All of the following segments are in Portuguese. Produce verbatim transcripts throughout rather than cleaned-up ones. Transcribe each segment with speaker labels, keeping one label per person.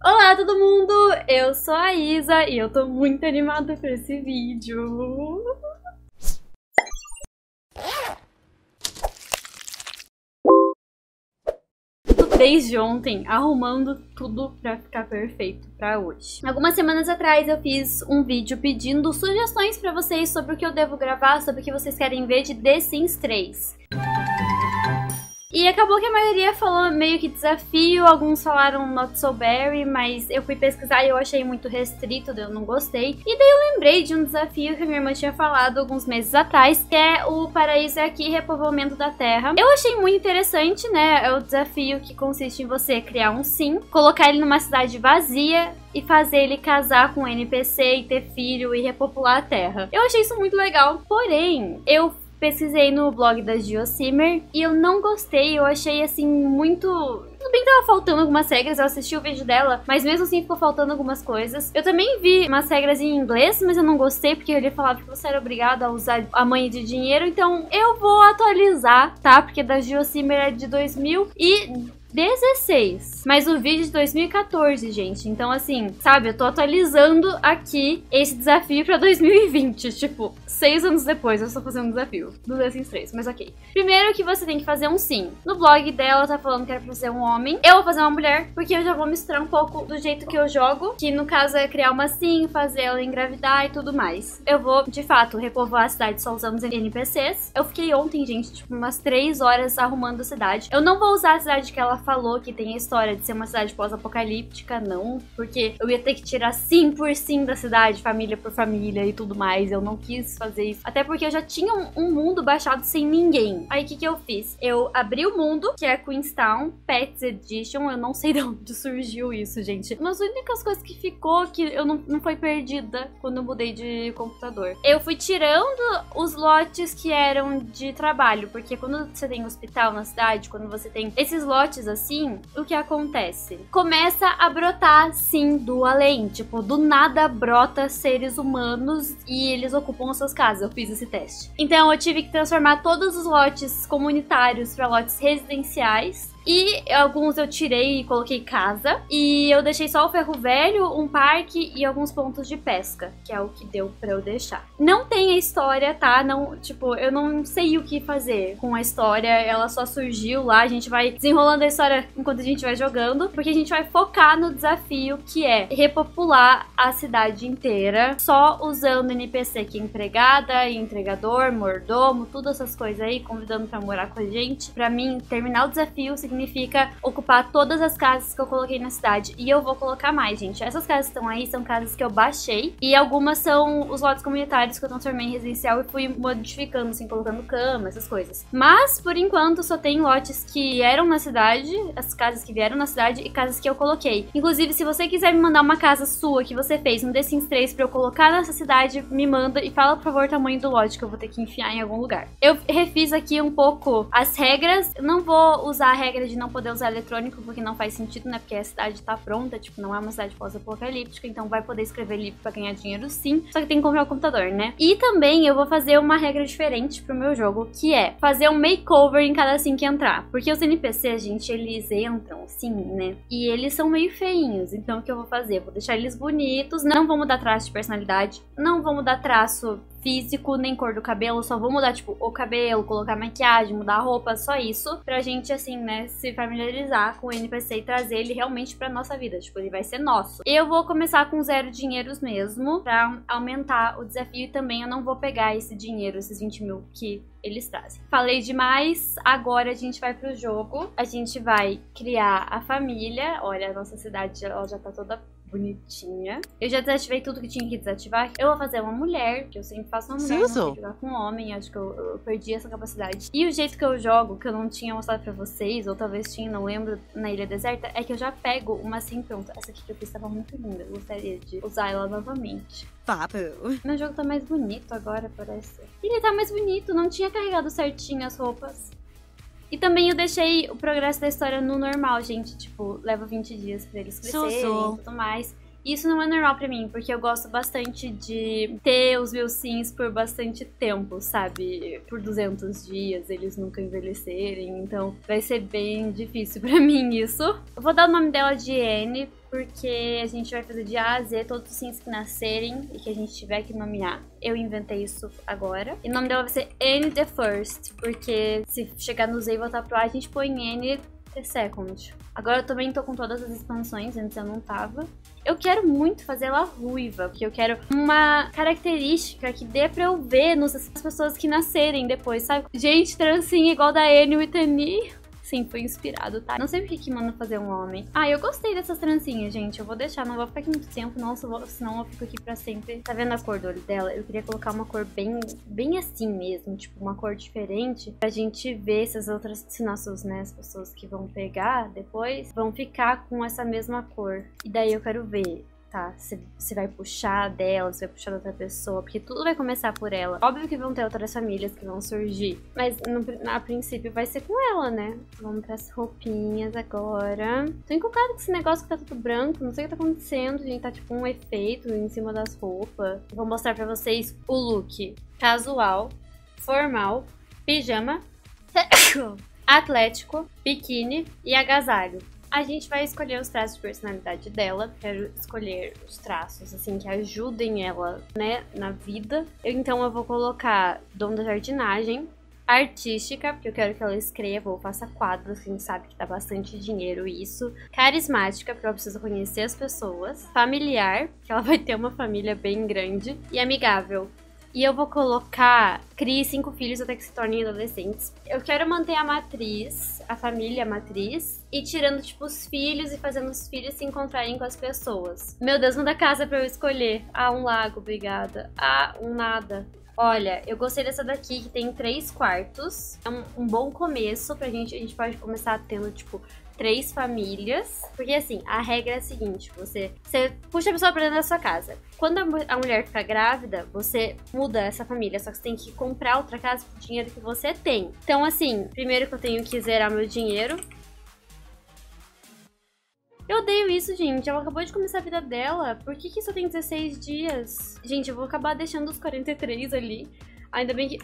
Speaker 1: Olá todo mundo, eu sou a Isa e eu tô muito animada por esse vídeo. Desde ontem, arrumando tudo pra ficar perfeito pra hoje. Algumas semanas atrás eu fiz um vídeo pedindo sugestões pra vocês sobre o que eu devo gravar, sobre o que vocês querem ver de The Sims três. E acabou que a maioria falou meio que desafio, alguns falaram Not So Berry, mas eu fui pesquisar e eu achei muito restrito, eu não gostei. E daí eu lembrei de um desafio que a minha irmã tinha falado alguns meses atrás, que é o Paraíso é Aqui, Repovoamento da Terra. Eu achei muito interessante, né? É o desafio que consiste em você criar um sim, colocar ele numa cidade vazia e fazer ele casar com um N P C e ter filho e repopular a Terra. Eu achei isso muito legal, porém, eu pesquisei no blog da GeoSimmer e eu não gostei, eu achei assim muito... Tudo bem que tava faltando algumas regras, eu assisti o vídeo dela, mas mesmo assim ficou faltando algumas coisas. Eu também vi umas regras em inglês, mas eu não gostei porque ele falava que você era obrigado a usar a mãe de dinheiro, então eu vou atualizar, tá? Porque da GeoSimmer é de dois mil e dezesseis, mas o vídeo de dois mil e quatorze, gente. Então, assim, sabe, eu tô atualizando aqui esse desafio pra dois mil e vinte. Tipo, seis anos depois eu estou fazendo um desafio do The Sims três, mas ok. Primeiro que você tem que fazer um sim. No blog dela tá falando que era pra fazer um homem. Eu vou fazer uma mulher, porque eu já vou misturar um pouco do jeito que eu jogo, que no caso é criar uma sim, fazer ela engravidar e tudo mais. Eu vou, de fato, repovoar a cidade só usando os N P Cs. Eu fiquei ontem, gente, tipo, umas três horas arrumando a cidade. Eu não vou usar a cidade que ela falou que tem a história de ser uma cidade pós-apocalíptica, não, porque eu ia ter que tirar sim por sim da cidade, família por família e tudo mais. Eu não quis fazer isso, até porque eu já tinha um, um mundo baixado sem ninguém. Aí o que que eu fiz? Eu abri o mundo, que é Queenstown Pets Edition. Eu não sei de onde surgiu isso, gente. Uma das únicas coisas que ficou que eu não, não foi perdida quando eu mudei de computador. Eu fui tirando os lotes que eram de trabalho, porque quando você tem hospital na cidade, quando você tem esses lotes assim, o que acontece? Começa a brotar, sim, do além. Tipo, do nada brota seres humanos e eles ocupam as suas casas. Eu fiz esse teste. Então eu tive que transformar todos os lotes comunitários para lotes residenciais. E alguns eu tirei e coloquei casa. E eu deixei só o ferro velho, um parque e alguns pontos de pesca, que é o que deu pra eu deixar. Não tem a história, tá? Não, tipo, eu não sei o que fazer com a história. Ela só surgiu lá. A gente vai desenrolando a história enquanto a gente vai jogando, porque a gente vai focar no desafio, que é repopular a cidade inteira, só usando N P C que é empregada, entregador, mordomo, todas essas coisas aí, convidando pra morar com a gente. Pra mim, terminar o desafio significa ocupar todas as casas que eu coloquei na cidade. E eu vou colocar mais, gente. Essas casas que estão aí são casas que eu baixei. E algumas são os lotes comunitários que eu transformei em residencial e fui modificando, assim, colocando cama, essas coisas. Mas, por enquanto, só tem lotes que eram na cidade, as casas que vieram na cidade e casas que eu coloquei. Inclusive, se você quiser me mandar uma casa sua que você fez no The Sims três pra eu colocar nessa cidade, me manda e fala, por favor, o tamanho do lote que eu vou ter que enfiar em algum lugar. Eu refiz aqui um pouco as regras. Eu não vou usar a regra de não poder usar eletrônico, porque não faz sentido, né? Porque a cidade tá pronta, tipo, não é uma cidade pós-apocalíptica, então vai poder escrever livro pra ganhar dinheiro sim, só que tem que comprar o computador, né? E também eu vou fazer uma regra diferente pro meu jogo, que é fazer um makeover em cada sim que entrar. Porque os N P Cs, gente, eles entram sim, né? E eles são meio feinhos, então o que eu vou fazer? Vou deixar eles bonitos, não vou mudar traço de personalidade, não vou mudar traço físico, nem cor do cabelo, só vou mudar, tipo, o cabelo, colocar maquiagem, mudar a roupa, só isso, pra gente, assim, né, se familiarizar com o N P C e trazer ele realmente pra nossa vida, tipo, ele vai ser nosso. Eu vou começar com zero dinheiros mesmo, pra aumentar o desafio, e também eu não vou pegar esse dinheiro, esses vinte mil que eles trazem. Falei demais, agora a gente vai pro jogo, a gente vai criar a família. Olha, a nossa cidade, ela já tá toda bonitinha. Eu já desativei tudo que tinha que desativar. Eu vou fazer uma mulher, que eu sempre faço uma mulher, não sei jogar com um homem. Acho que eu, eu perdi essa capacidade. E o jeito que eu jogo, que eu não tinha mostrado pra vocês, ou talvez tinha, não lembro, na Ilha Deserta, é que eu já pego uma assim pronta. Essa aqui que eu fiz tava muito linda, eu gostaria de usar ela novamente.
Speaker 2: Papo.
Speaker 1: Meu jogo tá mais bonito agora, parece. Ele tá mais bonito, não tinha carregado certinho as roupas. E também eu deixei o progresso da história no normal, gente. Tipo, leva vinte dias pra eles crescerem e tudo mais. E isso não é normal pra mim, porque eu gosto bastante de ter os meus sims por bastante tempo, sabe? Por duzentos dias, eles nunca envelhecerem. Então vai ser bem difícil pra mim isso. Eu vou dar o nome dela de Anne, porque a gente vai fazer de A a Z todos os sims que nascerem e que a gente tiver que nomear. Eu inventei isso agora. E o nome dela vai ser Anne the First, porque se chegar no Z e voltar pro A, a gente põe Anne the Second. Agora eu também tô com todas as expansões, antes eu não tava. Eu quero muito fazer ela ruiva, porque eu quero uma característica que dê pra eu ver nas pessoas que nascerem depois, sabe? Gente, trancinha igual da Anne Whitney. Sim, foi inspirado, tá? Não sei por que que manda fazer um homem. Ah, eu gostei dessas trancinhas, gente. Eu vou deixar, não vou ficar aqui muito tempo, nossa, vou, senão eu fico aqui pra sempre. Tá vendo a cor do olho dela? Eu queria colocar uma cor bem, bem assim mesmo, tipo, uma cor diferente, pra gente ver se as outras, se nossos, né, as pessoas que vão pegar depois, vão ficar com essa mesma cor. E daí eu quero ver, tá? Se, se vai puxar dela, se vai puxar da outra pessoa, porque tudo vai começar por ela. Óbvio que vão ter outras famílias que vão surgir, mas no, a princípio vai ser com ela, né? Vamos para as roupinhas agora. Tô encucada com esse negócio que tá tudo branco, não sei o que tá acontecendo, gente. Tá tipo um efeito em cima das roupas. Vou mostrar pra vocês o look casual, formal, pijama, atlético, biquíni e agasalho. A gente vai escolher os traços de personalidade dela. Quero escolher os traços, assim, que ajudem ela, né, na vida. Eu, então eu vou colocar dom da jardinagem, artística, porque eu quero que ela escreva ou faça quadros, que a gente sabe que dá bastante dinheiro isso. Carismática, porque ela precisa conhecer as pessoas. Familiar, que ela vai ter uma família bem grande. E amigável. E eu vou colocar, crie cinco filhos até que se tornem adolescentes. Eu quero manter a matriz, a família matriz, e tirando, tipo, os filhos e fazendo os filhos se encontrarem com as pessoas. Meu Deus, não dá casa pra eu escolher. Ah, um lago, obrigada. Ah, um nada. Olha, eu gostei dessa daqui, que tem três quartos. É um, um bom começo pra gente. A gente pode começar tendo, tipo, três famílias. Porque, assim, a regra é a seguinte. Você, você puxa a pessoa pra dentro da sua casa. Quando a, a mulher fica grávida, você muda essa família. Só que você tem que comprar outra casa com o dinheiro que você tem. Então, assim, primeiro que eu tenho que zerar meu dinheiro. Eu odeio isso, gente. Ela acabou de começar a vida dela. Por que que só tem dezesseis dias? Gente, eu vou acabar deixando os quarenta e três ali. Ainda bem que...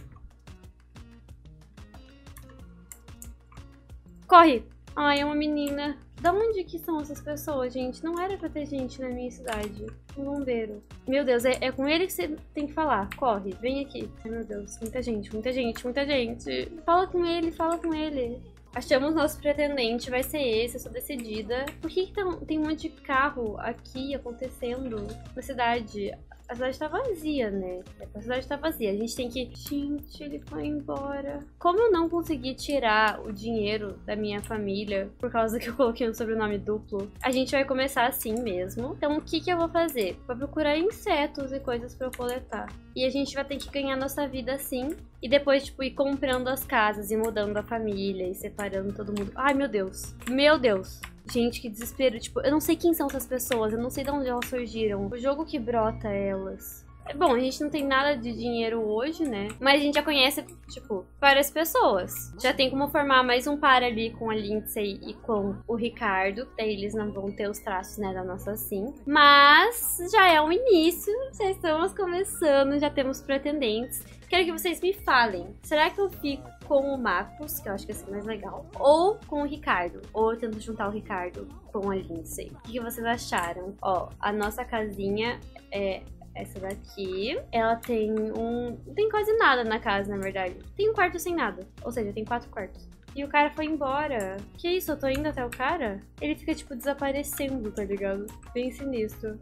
Speaker 1: Corre! Ai, é uma menina. Da onde que são essas pessoas, gente? Não era pra ter gente na minha cidade. Um bombeiro. Meu Deus, é, é com ele que você tem que falar. Corre, vem aqui. Ai, meu Deus. Muita gente, muita gente, muita gente. Fala com ele, fala com ele. Achamos nosso pretendente, vai ser esse, eu sou decidida. Por que, que tá, tem um monte de carro aqui acontecendo na cidade? A cidade tá vazia, né? A cidade tá vazia, a gente tem que... Gente, ele foi embora. Como eu não consegui tirar o dinheiro da minha família por causa que eu coloquei um sobrenome duplo, a gente vai começar assim mesmo. Então o que que eu vou fazer? Vou procurar insetos e coisas pra eu coletar. E a gente vai ter que ganhar nossa vida assim. E depois, tipo, ir comprando as casas e mudando a família e separando todo mundo. Ai, meu Deus. Meu Deus. Gente, que desespero. Tipo, eu não sei quem são essas pessoas. Eu não sei de onde elas surgiram. O jogo que brota elas. Bom, a gente não tem nada de dinheiro hoje, né? Mas a gente já conhece, tipo, várias pessoas. Já tem como formar mais um par ali com a Lindsay e com o Ricardo. Daí eles não vão ter os traços, né, da nossa sim. Mas já é um início. Já estamos começando, já temos pretendentes. Quero que vocês me falem. Será que eu fico com o Marcos, que eu acho que vai ser mais legal, ou com o Ricardo? Ou eu tento juntar o Ricardo com a Lindsay? O que vocês acharam? Ó, a nossa casinha é... essa daqui, ela tem um... não tem quase nada na casa, na verdade. Tem um quarto sem nada. Ou seja, tem quatro quartos. E o cara foi embora. Que isso? Eu tô indo até o cara? Ele fica, tipo, desaparecendo, tá ligado? Bem sinistro.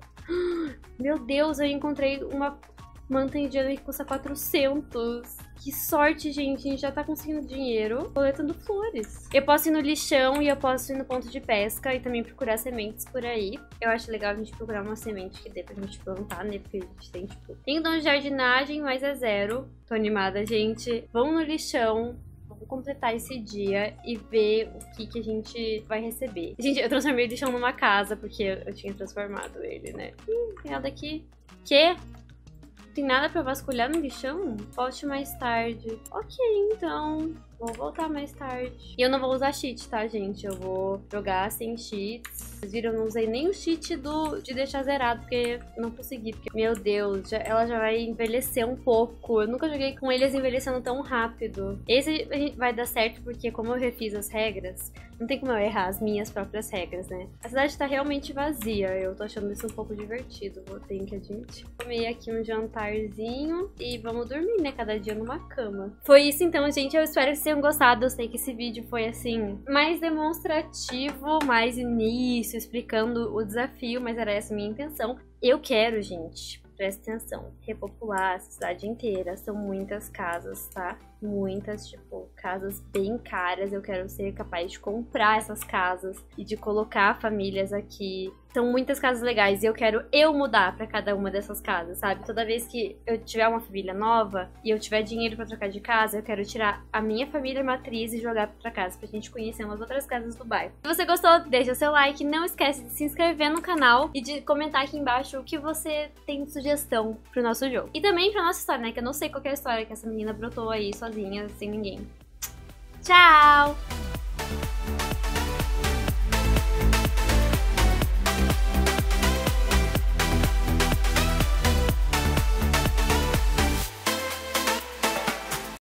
Speaker 1: Meu Deus, eu encontrei uma manta indiana que custa quatrocentos. Que sorte, gente. A gente já tá conseguindo dinheiro coletando flores. Eu posso ir no lixão e eu posso ir no ponto de pesca e também procurar sementes por aí. Eu acho legal a gente procurar uma semente que dê pra gente plantar, né? Porque a gente tem, tipo... tem dom de jardinagem, mas é zero. Tô animada, gente. Vamos no lixão. Vamos completar esse dia e ver o que que a gente vai receber. Gente, eu transformei o lixão numa casa, porque eu tinha transformado ele, né? Ih, tem nada aqui. Que? Tem nada pra vasculhar no lixão? Volte mais tarde. Ok, então. Vou voltar mais tarde. E eu não vou usar cheat, tá, gente? Eu vou jogar sem cheats. Vocês viram, eu não usei nem o cheat do, de deixar zerado, porque não consegui. Porque, meu Deus, já, ela já vai envelhecer um pouco. Eu nunca joguei com eles envelhecendo tão rápido. Esse vai dar certo, porque como eu refiz as regras, não tem como eu errar as minhas próprias regras, né? A cidade tá realmente vazia. Eu tô achando isso um pouco divertido, vou ter que admitir. Tomei aqui um jantarzinho e vamos dormir, né? Cada dia numa cama. Foi isso então, gente. Eu espero que vocês tenham gostado. Eu sei que esse vídeo foi, assim, mais demonstrativo, mais início, explicando o desafio, mas era essa a minha intenção. Eu quero, gente, presta atenção, repopular a cidade inteira. São muitas casas, tá? Muitas, tipo, casas bem caras. Eu quero ser capaz de comprar essas casas e de colocar famílias aqui. São muitas casas legais e eu quero eu mudar pra cada uma dessas casas, sabe? Toda vez que eu tiver uma família nova e eu tiver dinheiro pra trocar de casa, eu quero tirar a minha família matriz e jogar pra outra casa, pra gente conhecer umas outras casas do bairro. Se você gostou, deixa o seu like, não esquece de se inscrever no canal e de comentar aqui embaixo o que você tem de sugestão pro nosso jogo. E também pra nossa história, né? Que eu não sei qual é a história que essa menina brotou aí sozinha, sem ninguém. Tchau!